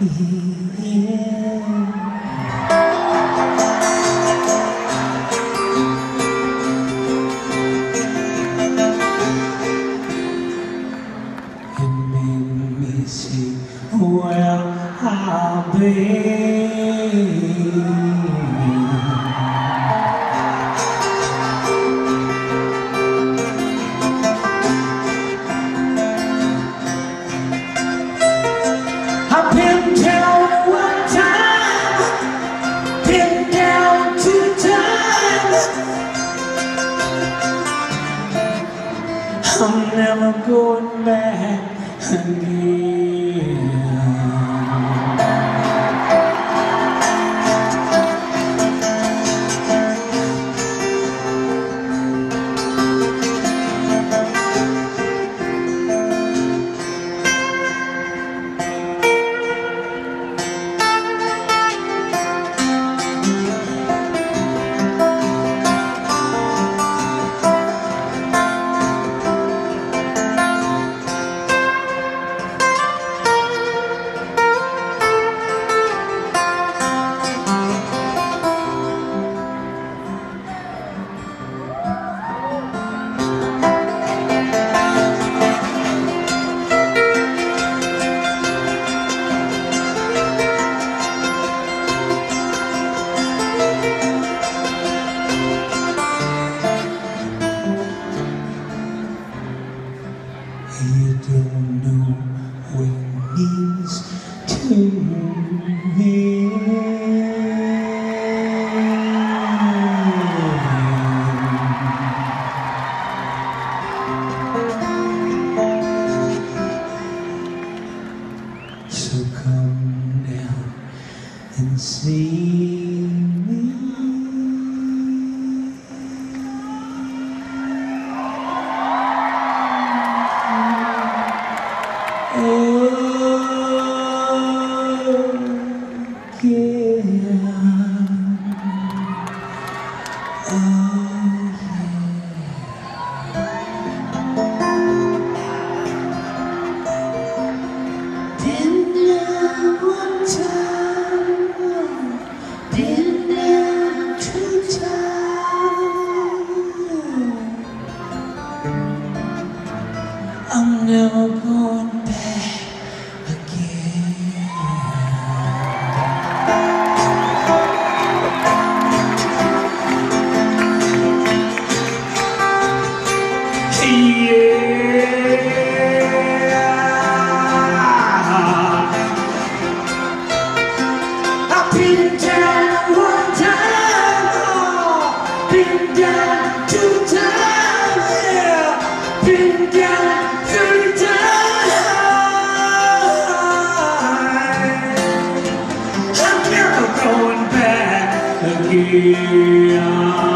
made me see where I've been. I've been down one time, been down two times. I'm never going back again. You don't know what it means to me. So come down and see me. I'm never going back again. Yeah, I've been down one time, oh, been down two times, yeah, been down three times. I'm never going back again.